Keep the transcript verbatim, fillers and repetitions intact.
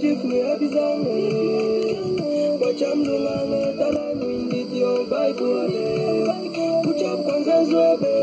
tifni abizange Tshiam Lunganga Martin Bible Kuchap kwanza zwebe